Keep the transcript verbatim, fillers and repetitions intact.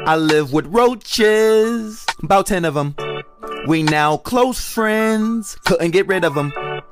I live with roaches, about ten of them. We now close friends, couldn't get rid of them.